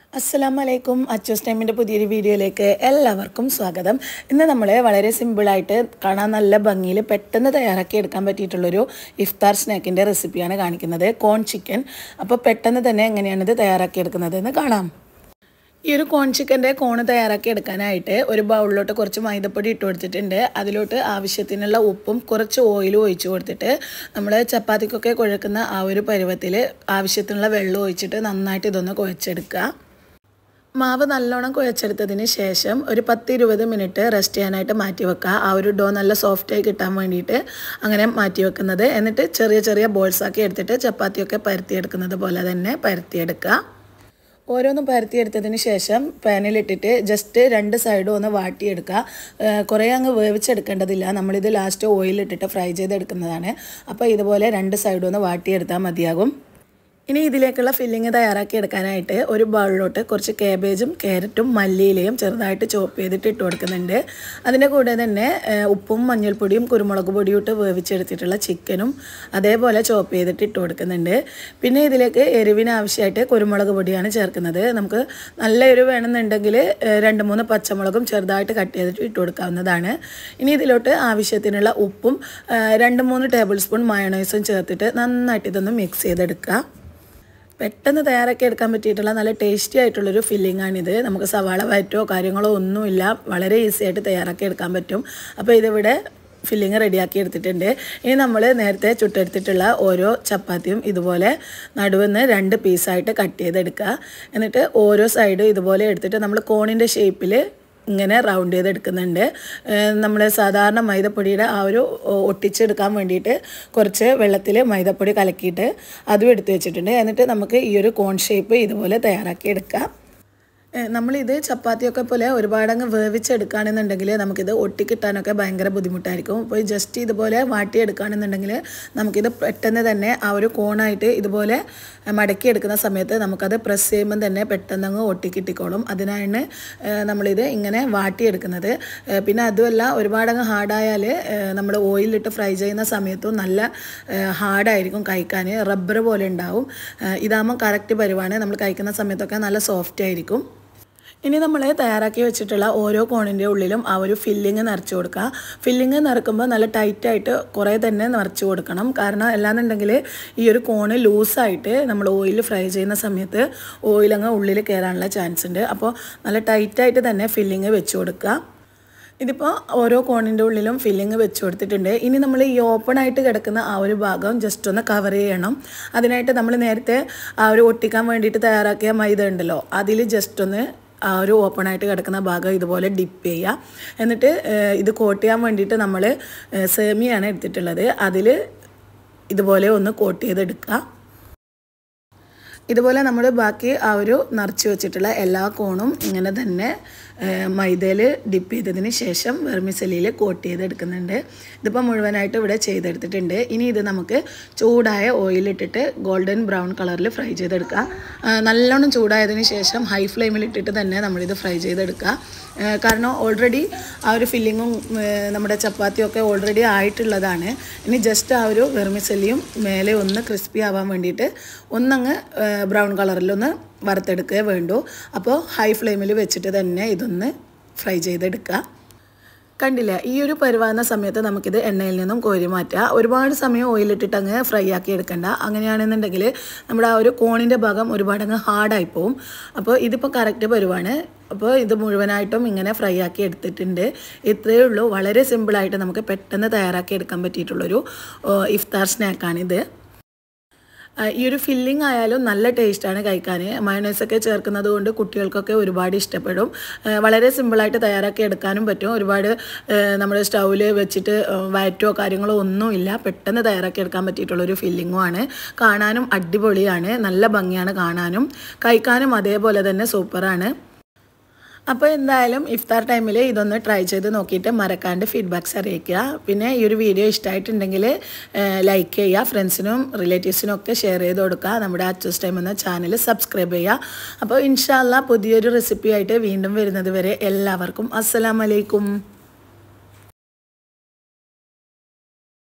Assalamualaikum. Achoos ടൈമിന്റെ പുതിയൊരു വീഡിയോയിലേക്ക് എല്ലാവർക്കും സ്വാഗതം. ഇന്ന് നമ്മൾ വളരെ സിമ്പിൾ ആയിട്ട് കാണാൻ നല്ല ഭംഗിയിൽ പെട്ടെന്ന് തയ്യാറാക്കി എടുക്കാൻ പറ്റിയിട്ടുള്ള ഒരു ഇഫ്താർ സ്നാക്കിന്റെ റെസിപ്പിയാണ് കാണിക്കുന്നത്. Corn chicken. അപ്പോൾ പെട്ടെന്ന് തന്നെ എങ്ങനെയാണ് ഇത് തയ്യാറാക്കി എടുക്കുന്നത് എന്ന് കാണാം. ഈ ഒരു കോൺ ചിക്കൻ്റെ കോൺ തയ്യാറാക്കി എടുക്കാനായിട്ട് ഒരു ബൗളിലോട്ട് കുറച്ച് മൈദപ്പൊടി ഇട്ട് കൊടുത്തിട്ടുണ്ട്. അതിലോട്ട് ആവശ്യത്തിനുള്ള ഉപ്പും കുറച്ച് ഓയിലും ഒഴിച്ച് കൊടുത്തിട്ട് നമ്മൾ ചപ്പാത്തിക്കൊക്കെ കുഴക്കുന്ന ആ ഒരു പരുവത്തിൽ ആവശ്യത്തിനുള്ള വെള്ളം ഒഴിച്ചിട്ട് നന്നായിട്ട് ഇതൊന്ന് കുഴച്ചെടുക്കുക. മാവ് നല്ലോണം കുഴച്ചെടുത്തതിന് ശേഷം ഒരു 10-20 മിനിറ്റ് റെസ്റ്റ് ചെയ്യാനായിട്ട് മാറ്റി വെക്കുക. ആ ഒരു ഡോ നല്ല സോഫ്റ്റായി കിട്ടാൻ വേണ്ടിയിട്ട് അങ്ങനെ മാറ്റി വെക്കുന്നത്. എന്നിട്ട് ചെറിയ ചെറിയ ബോൾസാക്കി എടുത്തിട്ട് ചപ്പാത്തിയൊക്കെ പരത്തിയെടുക്കുന്നത് പോലെ തന്നെ പരത്തിയെടുക്കുക. ഓരോന്നും പരത്തിയെടുത്തതിന് ശേഷം പാനിലിട്ടിട്ട് ജസ്റ്റ് രണ്ട് സൈഡും ഒന്ന് വാട്ടിയെടുക്കുക. കുറേ അങ്ങ് വേവിച്ചെടുക്കേണ്ടതില്ല. നമ്മളിത് ലാസ്റ്റ് ഓയിലിട്ടിട്ട് ഫ്രൈ ചെയ്തെടുക്കുന്നതാണ്. അപ്പോൾ ഇതുപോലെ രണ്ട് സൈഡും ഒന്ന് വാട്ടിയെടുത്താൽ മതിയാകും. ഇനി ഇതിലേക്കുള്ള ഫില്ലിങ് തയ്യാറാക്കി എടുക്കാനായിട്ട് ഒരു ബൗളിലോട്ട് കുറച്ച് കാബേജും ക്യാരറ്റും മല്ലിയിലയും ചെറുതായിട്ട് ചോപ്പ് ചെയ്തിട്ട് ഇട്ട് കൊടുക്കുന്നുണ്ട്. അതിൻ്റെ കൂടെ തന്നെ ഉപ്പും മഞ്ഞൾപ്പൊടിയും കുരുമുളക് പൊടിയും ഇട്ട് വേവിച്ചെടുത്തിട്ടുള്ള ചിക്കനും അതേപോലെ ചോപ്പ് ചെയ്തിട്ട് ഇട്ട് കൊടുക്കുന്നുണ്ട്. പിന്നെ ഇതിലേക്ക് എരിവിന് ആവശ്യമായിട്ട് കുരുമുളക് പൊടിയാണ് ചേർക്കുന്നത്. നമുക്ക് നല്ല എരിവ് വേണമെന്നുണ്ടെങ്കിൽ 2-3 പച്ചമുളകും ചെറുതായിട്ട് കട്ട് ചെയ്തിട്ട് ഇട്ട് കൊടുക്കാവുന്നതാണ്. ഇനി ഇതിലോട്ട് ആവശ്യത്തിനുള്ള ഉപ്പും 2-3 ടേബിൾ സ്പൂൺ മയോണൈസും ചേർത്തിട്ട് നന്നായിട്ട് ഇതൊന്ന് മിക്സ് ചെയ്തെടുക്കുക. പെട്ടെന്ന് തയ്യാറാക്കി എടുക്കാൻ പറ്റിയിട്ടുള്ള നല്ല ടേസ്റ്റി ആയിട്ടുള്ളൊരു ഫില്ലിങ്ങാണിത്. നമുക്ക് സവാള വയറ്റോ കാര്യങ്ങളോ ഒന്നുമില്ല, വളരെ ഈസി ആയിട്ട് തയ്യാറാക്കി എടുക്കാൻ പറ്റും. അപ്പോൾ ഇതിവിടെ ഫില്ലിങ് റെഡിയാക്കി എടുത്തിട്ടുണ്ട്. ഇനി നമ്മൾ നേരത്തെ ചുട്ടെടുത്തിട്ടുള്ള ഓരോ ചപ്പാത്തിയും ഇതുപോലെ നടുവെന്ന് 2 പീസായിട്ട് കട്ട് ചെയ്തെടുക്കുക. എന്നിട്ട് ഓരോ സൈഡും ഇതുപോലെ എടുത്തിട്ട് നമ്മൾ കോണിൻ്റെ ഷേപ്പിൽ ഇങ്ങനെ റൗണ്ട് ചെയ്തെടുക്കുന്നുണ്ട്. നമ്മൾ സാധാരണ മൈദപ്പൊടിയുടെ ആ ഒരു ഒട്ടിച്ചെടുക്കാൻ വേണ്ടിയിട്ട് കുറച്ച് വെള്ളത്തിൽ മൈദപ്പൊടി കലക്കിയിട്ട് അതും എടുത്ത് വെച്ചിട്ടുണ്ട്. എന്നിട്ട് നമുക്ക് ഈ ഒരു കോൺ ഷേപ്പ് ഇതുപോലെ തയ്യാറാക്കി എടുക്കാം. നമ്മളിത് ചപ്പാത്തിയൊക്കെ പോലെ ഒരുപാടങ്ങ് വേവിച്ചെടുക്കുകയാണെന്നുണ്ടെങ്കിൽ നമുക്കിത് ഒട്ടിക്കിട്ടാനൊക്കെ ഭയങ്കര ബുദ്ധിമുട്ടായിരിക്കും. അപ്പോൾ ജസ്റ്റ് ഇതുപോലെ വാട്ടിയെടുക്കുകയാണെന്നുണ്ടെങ്കിൽ നമുക്കിത് പെട്ടെന്ന് തന്നെ ആ ഒരു കോണായിട്ട് ഇതുപോലെ മടക്കിയെടുക്കുന്ന സമയത്ത് നമുക്കത് പ്രസ് ചെയ്യുമ്പം തന്നെ പെട്ടെന്നങ്ങ് ഒട്ടിക്കിട്ടിക്കോളും. അതിനാണ് നമ്മളിത് ഇങ്ങനെ വാട്ടിയെടുക്കുന്നത്. പിന്നെ അതുമല്ല ഒരുപാടങ്ങ് ഹാർഡായാൽ നമ്മൾ ഓയിലിട്ട് ഫ്രൈ ചെയ്യുന്ന സമയത്തും നല്ല ഹാർഡായിരിക്കും കഴിക്കാൻ, റബ്ബർ പോലെ ഉണ്ടാവും. ഇതാകുമ്പോൾ കറക്റ്റ് പരുവാണ്. നമ്മൾ കഴിക്കുന്ന സമയത്തൊക്കെ നല്ല സോഫ്റ്റ് ആയിരിക്കും. ഇനി നമ്മൾ തയ്യാറാക്കി വെച്ചിട്ടുള്ള ഓരോ കോണിൻ്റെ ഉള്ളിലും ആ ഒരു ഫില്ലിങ് നിറച്ച് കൊടുക്കുക. ഫില്ലിങ് നിറക്കുമ്പോൾ നല്ല ടൈറ്റായിട്ട് കുറേ തന്നെ നിറച്ച് കൊടുക്കണം. കാരണം അല്ലാന്നുണ്ടെങ്കിൽ ഈ ഒരു കോണ് ലൂസായിട്ട് നമ്മൾ ഓയിൽ ഫ്രൈ ചെയ്യുന്ന സമയത്ത് ഓയിലങ്ങ് ഉള്ളിൽ കയറാനുള്ള ചാൻസ് ഉണ്ട്. അപ്പോൾ നല്ല ടൈറ്റായിട്ട് തന്നെ ഫില്ലിങ് വെച്ച് കൊടുക്കുക. ഇതിപ്പോൾ ഓരോ കോണിൻ്റെ ഉള്ളിലും ഫില്ലിങ് വെച്ച് കൊടുത്തിട്ടുണ്ട്. ഇനി നമ്മൾ ഈ ഓപ്പൺ ആയിട്ട് കിടക്കുന്ന ആ ഒരു ഭാഗം ജസ്റ്റ് ഒന്ന് കവർ ചെയ്യണം. അതിനായിട്ട് നമ്മൾ നേരത്തെ ആ ഒരു ഒട്ടിക്കാൻ വേണ്ടിയിട്ട് തയ്യാറാക്കിയ മൈദ ഉണ്ടല്ലോ, അതിൽ ജസ്റ്റ് ഒന്ന് ആ ഒരു ഓപ്പൺ ആയിട്ട് കിടക്കുന്ന ഭാഗം ഇതുപോലെ ഡിപ്പ് ചെയ്യുക. എന്നിട്ട് ഇത് കോട്ട് ചെയ്യാൻ വേണ്ടിയിട്ട് നമ്മൾ സേമിയാണ് എടുത്തിട്ടുള്ളത്. അതിൽ ഇതുപോലെ ഒന്ന് കോട്ട് ചെയ്തെടുക്കുക. ഇതുപോലെ നമ്മൾ ബാക്കി ആ ഒരു നിറച്ച് വെച്ചിട്ടുള്ള എല്ലാ കോണും ഇങ്ങനെ തന്നെ മൈദയിൽ ഡിപ്പ് ചെയ്തതിന് ശേഷം വെർമിസെല്ലിയിൽ കോട്ട് ചെയ്തെടുക്കുന്നുണ്ട്. ഇതിപ്പോൾ മുഴുവനായിട്ട് ഇവിടെ ചെയ്തെടുത്തിട്ടുണ്ട്. ഇനി ഇത് നമുക്ക് ചൂടായ ഓയിലിട്ടിട്ട് ഗോൾഡൻ ബ്രൗൺ കളറിൽ ഫ്രൈ ചെയ്തെടുക്കുക. നല്ലോണം ചൂടായതിന് ശേഷം ഹൈ ഫ്ലെയിമിലിട്ടിട്ട് തന്നെ നമ്മളിത് ഫ്രൈ ചെയ്തെടുക്കുക. കാരണം ഓൾറെഡി ആ ഒരു ഫില്ലിങ്ങും നമ്മുടെ ചപ്പാത്തിയൊക്കെ ഓൾറെഡി ആയിട്ടുള്ളതാണ്. ഇനി ജസ്റ്റ് ആ ഒരു വെർമിസെല്ലിയും മേലെ ഒന്ന് ക്രിസ്പി ആവാൻ വേണ്ടിയിട്ട് ഒന്നങ്ങ് ബ്രൗൺ കളറിലൊന്ന് വറുത്തെടുക്കുകയേ വേണ്ടൂ. അപ്പോൾ ഹൈ ഫ്ലെയിമിൽ വെച്ചിട്ട് തന്നെ ഇതൊന്ന് ഫ്രൈ ചെയ്തെടുക്കുക. കണ്ടില്ല, ഈ ഒരു പരുവാകുന്ന സമയത്ത് നമുക്കിത് എണ്ണയിൽ നിന്നും കോരി മാറ്റുക. ഒരുപാട് സമയം ഓയിലിട്ടിട്ട് അങ്ങ് ഫ്രൈ ആക്കി എടുക്കണ്ട. അങ്ങനെയാണെന്നുണ്ടെങ്കിൽ നമ്മുടെ ആ ഒരു കോണിൻ്റെ ഭാഗം ഒരുപാടങ്ങ് ഹാർഡായി പോവും. അപ്പോൾ ഇതിപ്പോൾ കറക്റ്റ് പരുവാണ്. അപ്പോൾ ഇത് മുഴുവനായിട്ടും ഇങ്ങനെ ഫ്രൈ ആക്കി എടുത്തിട്ടുണ്ട്. ഇത്രയേ ഉള്ളൂ. വളരെ സിമ്പിളായിട്ട് നമുക്ക് പെട്ടെന്ന് തയ്യാറാക്കി എടുക്കാൻ പറ്റിയിട്ടുള്ളൊരു ഇഫ്താർ സ്നാക്കാണിത്. ഈ ഒരു ഫില്ലിംഗ് ആയാലും നല്ല ടേസ്റ്റാണ് കഴിക്കാൻ. മയോണൈസൊക്കെ ചേർക്കുന്നത് കൊണ്ട് കുട്ടികൾക്കൊക്കെ ഒരുപാട് ഇഷ്ടപ്പെടും. വളരെ സിമ്പിളായിട്ട് തയ്യാറാക്കി എടുക്കാനും പറ്റും. ഒരുപാട് നമ്മൾ സ്റ്റൗവിൽ വെച്ചിട്ട് വയറ്റോ കാര്യങ്ങളോ ഒന്നുമില്ല. പെട്ടെന്ന് തയ്യാറാക്കി എടുക്കാൻ പറ്റിയിട്ടുള്ളൊരു ഫില്ലിങ്ങുമാണ്. കാണാനും അടിപൊളിയാണ്, നല്ല ഭംഗിയാണ് കാണാനും. കഴിക്കാനും അതേപോലെ തന്നെ സൂപ്പറാണ്. അപ്പോൾ എന്തായാലും ഇഫ്താർ ടൈമിൽ ഇതൊന്ന് ട്രൈ ചെയ്ത് നോക്കിയിട്ട് മറക്കാണ്ട് ഫീഡ്ബാക്ക്സ് അറിയിക്കുക. പിന്നെ ഈ ഒരു വീഡിയോ ഇഷ്ടമായിട്ടുണ്ടെങ്കിൽ ലൈക്ക് ചെയ്യുക, ഫ്രണ്ട്സിനും റിലേറ്റീവ്സിനും ഒക്കെ ഷെയർ ചെയ്ത് കൊടുക്കുക. നമ്മുടെ അച്ചൂസ് ടൈം എന്ന ചാനൽ സബ്സ്ക്രൈബ് ചെയ്യുക. അപ്പോൾ ഇൻഷാ അല്ലാഹ് പുതിയൊരു റെസിപ്പി ആയിട്ട് വീണ്ടും വരുന്നത് വരെ എല്ലാവർക്കും അസ്സലാമു അലൈക്കും.